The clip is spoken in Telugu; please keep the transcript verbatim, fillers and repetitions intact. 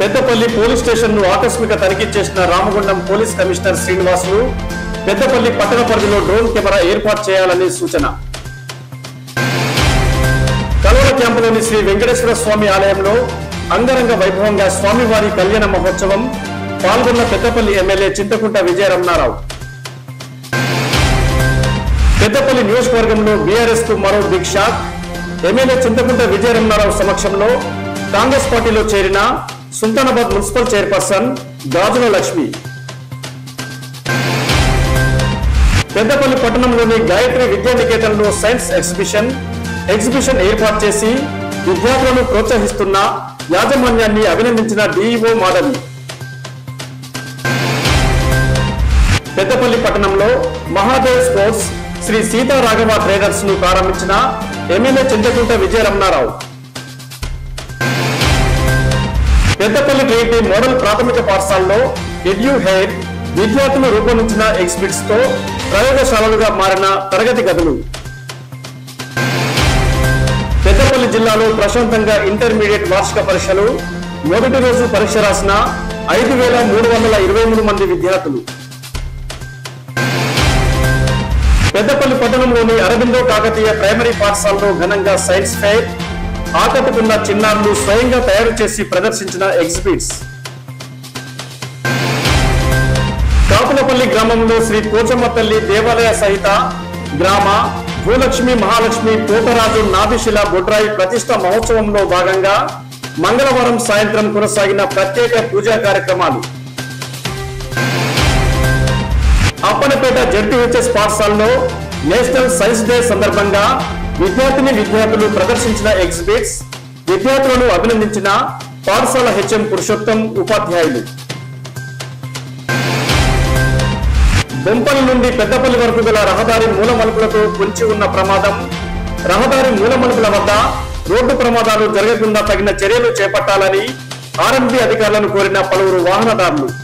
పెద్దపల్లి పోలీస్ స్టేషన్ ను ఆకస్మిక తనిఖీ చేసిన రామగుండం పోలీస్ కమిషనర్ శ్రీనివాసులు పెద్దపల్లి పట్టణ పరిధిలో డ్రోన్ కెమెరా ఏర్పాటు చేయాలని సూచన. కలవర క్యాంపులోని శ్రీ వెంకటేశ్వర స్వామి ఆలయంలో అంగరంగ వైభవంగా స్వామివారి కళ్యాణ మహోత్సవం పాల్గొన్న పెద్దపల్లి ఎమ్మెల్యే చింతకుంట విజయరమణారావు. పెద్దపల్లి నియోజకవర్గంలో బీఆర్ఎస్ కు మరో big shock. MLA Chintakunta Vijaya Ramana Rao సమక్షంలో కాంగ్రెస్ పార్టీలో చేరిన సుల్తానాబాద్ మున్సిపల్ చైర్పర్సన్ గాజుల లక్ష్మి పెద్దపల్లి పట్టణంలోని గాయత్రి విద్యానికేతన్లో సైన్స్ ఎగ్జిబిషన్ ఎగ్జిబిషన్ ఏర్పాటు చేసి విద్యార్థులను ప్రోత్సహిస్తున్న యాజమాన్యాన్ని అభినందించిన డీఈఓ మాధవి. పెద్దపల్లి పట్టణంలో మహాదేవ్ స్పోర్ట్స్ శ్రీ సీతారాఘవ ట్రేడర్స్ ను ప్రారంభించిన ఎమ్మెల్యే చింతకుంట విజయరమణారావు. పెద్దపల్లి ట్రీటీ మోడల్ ప్రాథమిక పాఠశాలలో ఎడ్యూ హెయిర్ విద్యార్థులు రూపొందించిన ఎగ్జిబిట్స్ తో ప్రయోగశాలలుగా మారిన తరగతి గదులు. పెద్దపల్లి జిల్లాలో ప్రశాంతంగా ఇంటర్మీడియట్ వార్షిక పరీక్షలు మొదటి రోజు పరీక్ష రాసిన ఐదు వేల మూడు వందల ఇరవై మూడు మంది విద్యార్థులు. పెద్దపల్లి పట్టణంలోని అరవిందో కాకతీయ ప్రైమరీ పాఠశాలలో ఘనంగా సైన్స్ ఫెయిర్ ఆకట్టుకున్న చిన్నారులు స్వయంగా తయారు చేసి ప్రదర్శించిన ఎగ్జిబిట్స్. కాపులపల్లి గ్రామంలో శ్రీ పోచమ్మ తల్లి దేవాలయ సహిత గ్రామ భూలక్ష్మి మహాలక్ష్మి పోతరాజు నాభిశిల బొడ్రాయి ప్రతిష్ట మహోత్సవంలో భాగంగా మంగళవారం సాయంత్రం కొనసాగిన ప్రత్యేక పూజా కార్యక్రమాలు. అప్పనపేట జెడ్పీహెచ్ఎస్ పాఠశాలలో నేషనల్ సైన్స్ డే సందర్భంగా విద్యార్థిని విద్యార్థులు ప్రదర్శించిన ఎగ్జిబిట్స్ విద్యార్థులను అభినందించిన పాఠశాల హెచ్ఎం పురుషోత్తం ఉపాధ్యాయులు. బొంపల్లి నుండి పెద్దపల్లి వరకు గల రహదారి మూలమలుపులతో పొంచి ఉన్న ప్రమాదం. రహదారి మూలమలుపుల వద్ద రోడ్డు ప్రమాదాలు జరగకుండా తగిన చర్యలు చేపట్టాలని ఆర్ఎండ్బి అధికారులను కోరిన పలువురు వాహనదారులు.